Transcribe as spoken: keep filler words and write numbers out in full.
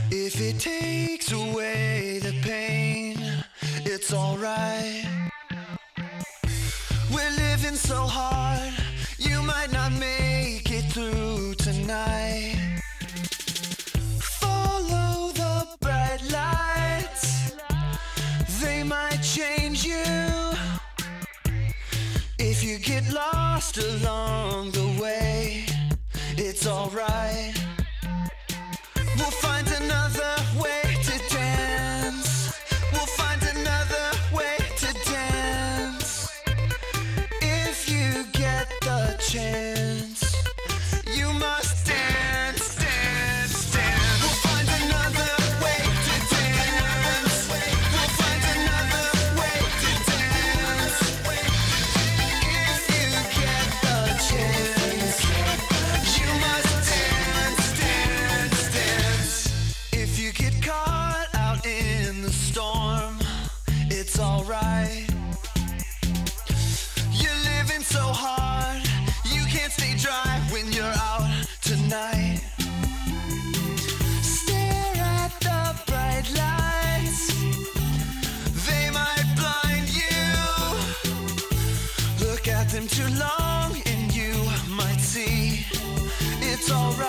If it takes away the pain, it's alright. We're living so hard, you might not make it through tonight. Follow the bright lights, they might change you. If you get lost along the way, it's alright. We'll find another way to dance. We'll find another way to dance. If you get the chance, you must dance, dance, dance. We'll find another way to dance. We'll find another way to dance. If you get the chance, you must dance, dance, dance. If you get caught out in the storm, it's alright. You're living so hard, you can't stay dry when you're out tonight. Stare at the bright lights, they might blind you. Look at them too long and you might see it's alright.